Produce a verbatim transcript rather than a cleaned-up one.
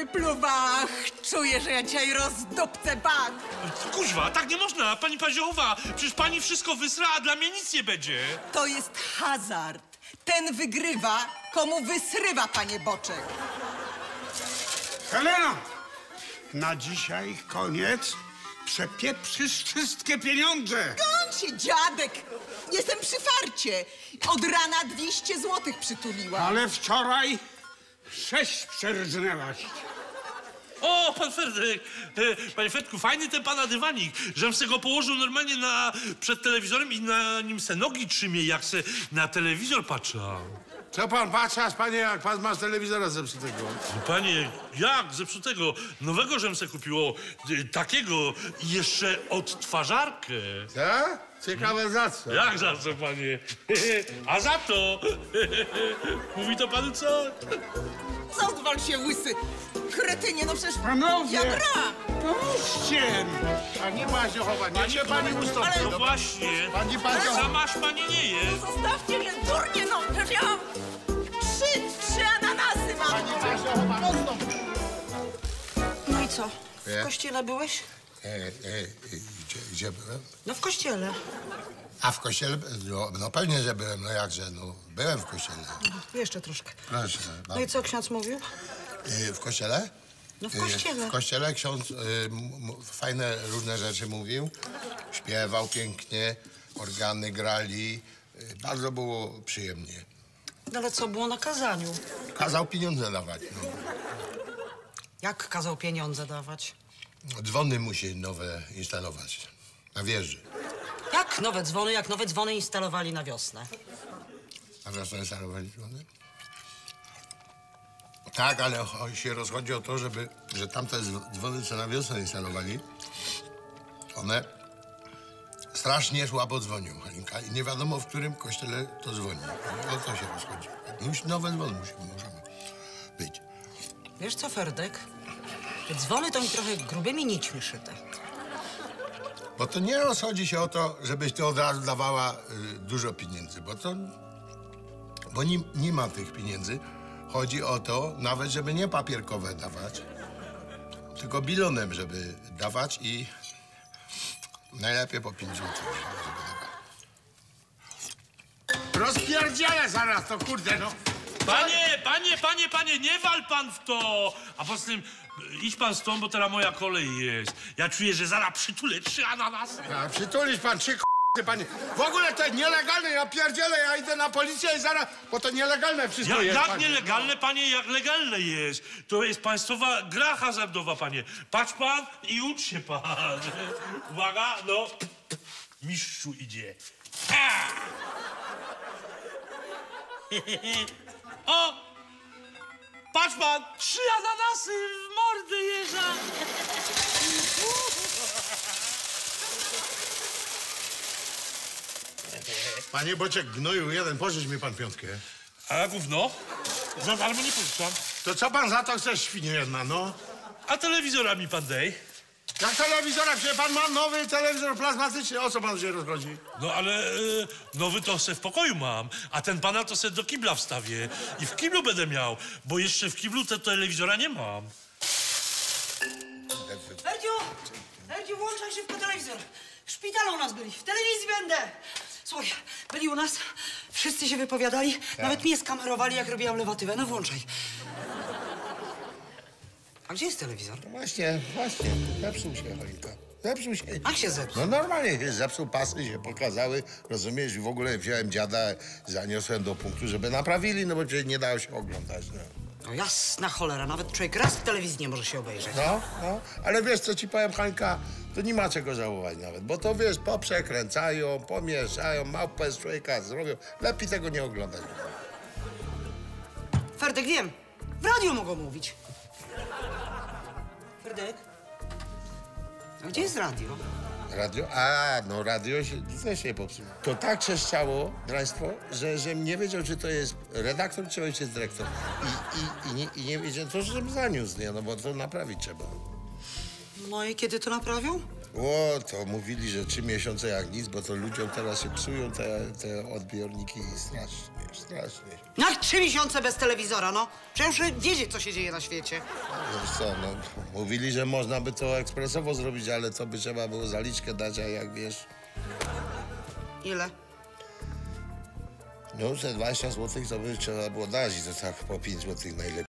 wypluwach. Czuję, że ja dzisiaj rozdupcę bank. Kuźwa, tak nie można, pani Paziowa. Przecież pani wszystko wysra, a dla mnie nic nie będzie. To jest hazard. Ten wygrywa, komu wysrywa, panie Boczek. Helena! Na dzisiaj koniec. Przepieprzysz wszystkie pieniądze. Skąd się, dziadek? Jestem przy farcie. Od rana dwieście złotych przytuliłam. Ale wczoraj sześć przerżnęłaś. O, pan Ferdek, e, panie Fredku, fajny ten pana dywanik, żem se go położył normalnie na, przed telewizorem i na nim se nogi trzymie, jak se na telewizor patrzał. Co pan patrzasz, panie, jak pan masz telewizora zepsutego? No, panie, jak zepsutego? Nowego żem se kupiło, e, takiego i jeszcze odtwarzarkę. Co? Ciekawe za co? Jak za co, panie? A za to! Mówi to panu co? Odwal się, łysy. Kretynie, no przecież Panowie! ja gram. Pomóżcie! Pani Paziowa, niech się pani ustąpi. Ale- No właśnie, Pani Paziowa. samaż pani nie jest. Zostawcie mnie, durnie, no. Przecież ja mam trzy, trzy ananasy mam. Pani Paziowa, ustąp. No i co? Nie. W kościele byłeś? E, e, e, gdzie, gdzie byłem? No w kościele. A w kościele? No, no pewnie, że byłem, no jakże, no byłem w kościele. Jeszcze troszkę. Proszę. No i co ksiądz mówił? E, w kościele? No w E, kościele. W kościele ksiądz e, m, m, fajne, różne rzeczy mówił. Śpiewał pięknie, organy grali. E, bardzo było przyjemnie. No ale co było na kazaniu? Kazał pieniądze dawać. No. Jak kazał pieniądze dawać? Dzwony musi nowe instalować na wieży. Jak nowe dzwony, jak nowe dzwony instalowali na wiosnę? A wiosnę instalowali dzwony? Tak, ale cho- się rozchodzi o to, żeby, że tamte z- dzwony, co na wiosnę instalowali, one strasznie słabo dzwonią, Halinka, i nie wiadomo, w którym kościele to dzwoni. O to się rozchodzi. Musi, nowe dzwony musi, możemy być. Wiesz co, Ferdek? Te dzwony to mi trochę grubymi nićmi szyte. Bo to nie rozchodzi się o to, żebyś ty od razu dawała y, dużo pieniędzy, bo to... Bo nie, nie ma tych pieniędzy. Chodzi o to, nawet żeby nie papierkowe dawać, tylko bilonem, żeby dawać i najlepiej po pięć złotych, żeby dawać. Rozpierdzielę zaraz to, kurde, no. Panie, panie, panie, panie, nie wal pan w to! A poza tym, idź pan stąd, bo teraz moja kolej jest. Ja czuję, że zaraz przytulę trzy ananasy. Tak. A przytulisz pan trzy k***y, panie. W ogóle to jest nielegalne, ja pierdzielę, ja idę na policję i zaraz, bo to nielegalne wszystko Ja, jest, jak panie. nielegalne, panie, jak legalne jest. To jest państwowa gra hazardowa, panie. Patrz pan i ucz się pan. Uwaga, no. Mistrzu idzie. Ha! O! Patrz pan, trzy ananasy w mordę jeża. Panie Boczek, gnoju jeden, pożycz mi pan piątkę. A gówno? Za darmo nie pożyczam. To co pan za to chce, świnie jedna, no? A telewizora mi pan dej. Jak telewizora, przecież pan ma nowy telewizor plazmatyczny, o co pan się rozchodzi? No ale e, nowy to se w pokoju mam, a ten pana to se do kibla wstawię. I w kiblu będę miał, bo jeszcze w kiblu te telewizora nie mam. Ferdziu! Ferdziu, włączaj szybko telewizor. W szpitalu u nas byli, w telewizji będę. Słuchaj, byli u nas, wszyscy się wypowiadali, nawet mnie skamerowali, jak robiłam lewatywę. No włączaj. A gdzie jest telewizor? Właśnie, właśnie, zepsuł się, Halinka. Zepsuł się. Jak się zepsuł? No normalnie się zepsuł, pasy się pokazały, rozumiesz? I w ogóle wziąłem dziada, zaniosłem do punktu, żeby naprawili, no bo przecież nie dało się oglądać, no. No jasna cholera, nawet człowiek raz w telewizji nie może się obejrzeć. No, no, ale wiesz, co ci powiem, Hańka, to nie ma czego żałować nawet, bo to, wiesz, poprzekręcają, pomieszają, małpę z człowieka zrobią. Lepiej tego nie oglądać. Ferdek, wiem, w radiu mogą mówić. Ferdek? A gdzie jest radio? Radio? A, no radio się też nie popsuło. To tak trzeszczało, draństwo, że, że nie wiedział, czy to jest redaktor, czy ojciec dyrektor. I, i, i, nie, i nie wiedział, to żebym zaniósł, nie, no bo to naprawić trzeba. No i kiedy to naprawią? O, to mówili, że trzy miesiące jak nic, bo to ludziom teraz się psują te, te odbiorniki strasznie. strasznie. Jak trzy miesiące bez telewizora, no? Przecież muszę wiedzieć, co się dzieje na świecie. Wiesz co, no, mówili, że można by to ekspresowo zrobić, ale to by trzeba było zaliczkę dać, a jak wiesz... Ile? No, te dwadzieścia złotych to by trzeba było dać i to tak po pięć złotych najlepiej.